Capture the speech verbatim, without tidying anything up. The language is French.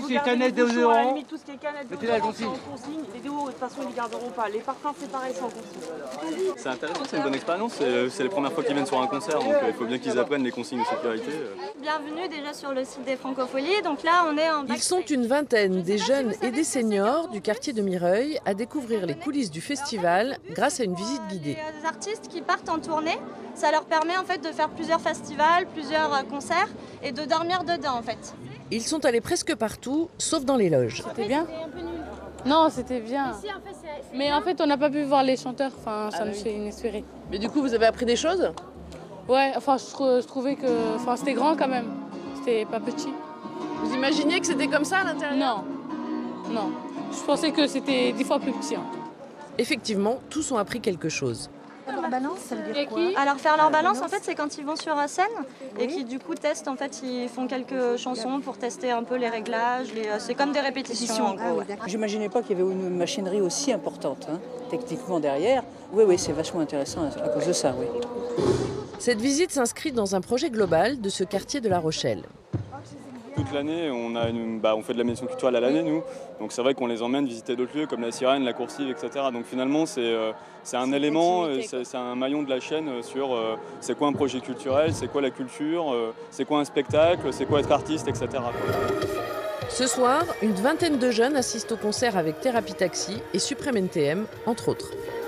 vous c'est gardez canettes les de bouchons, déodorant. à la limite, tout ce qui est canettes de Mettez la déodorant, c'est consigne. en consigne. Les déos, de toute façon, ils les garderont pas. Les parfums, c'est pareil, c'est en consigne. C'est intéressant, c'est une bonne expérience. C'est c'est les premières fois qu'ils viennent sur un concert, donc euh, il faut bien qu'ils apprennent les consignes de sécurité. euh. Bienvenue déjà sur le site des Francopholies. Donc là, on est en Ils sont une vingtaine, des jeunes et des seniors du quartier de Mireuil, à découvrir les coulisses du festival grââce à une visite guidée. Les artistes qui partent en tournée, ça leur permet en fait de faire plusieurs festivals, plusieurs euh, concerts et de dormir dedans en fait. Ils sont allés presque partout, sauf dans les loges. C'était bien? Non, c'était bien. Mais en fait, on n'a pas pu voir les chanteurs. Enfin, ça Ah nous oui. fait inespéré. Mais du coup, vous avez appris des choses? Ouais, enfin, je, trou- je trouvais que, enfin, c'était grand quand même. C'était pas petit. Vous imaginiez que c'était comme ça à l'intérieur? Non, non. Je pensais que c'était dix fois plus petit. hein. Effectivement, tous ont appris quelque chose. Leur balance, ça veut Et qui? Alors faire leur balance, en fait, c'est quand ils vont sur euh, scène et qui du coup testent. En fait, ils font quelques chansons pour tester un peu les réglages. Les, euh, c'est comme des répétitions. En gros, ouais. J'imaginais pas qu'il y avait une machinerie aussi importante, hein, techniquement derrière. Oui, oui, c'est vachement intéressant à cause de ça, oui. Cette visite s'inscrit dans un projet global de ce quartier de La Rochelle. Toute l'année, on, a une- bah, on fait de la médiation culturelle à l'année, nous. Donc c'est vrai qu'on les emmène visiter d'autres lieux comme la Sirène, la Coursive, et cetera. Donc finalement, c'est euh, c'est un élément, euh, c'est c'est un maillon de la chaîne euh, sur euh, c'est quoi un projet culturel, c'est quoi la culture, euh, c'est quoi un spectacle, c'est quoi être artiste, et cetera quoi. Ce soir, une vingtaine de jeunes assistent au concert avec Thérapie Taxi et Suprême N T M, entre autres.